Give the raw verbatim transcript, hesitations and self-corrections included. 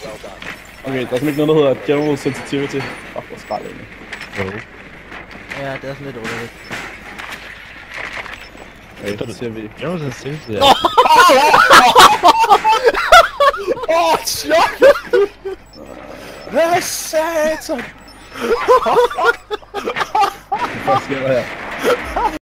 Okay, der er sådan ikke noget, der hedder general sensitivity. Fuck, hvor skrald egentlig. Jo. Ja, det er sådan lidt underligt. Okay, så ser vi. Jeg var sådan sindssygt, ja. Åh, chok! Hvad satan? Hvad sker der her?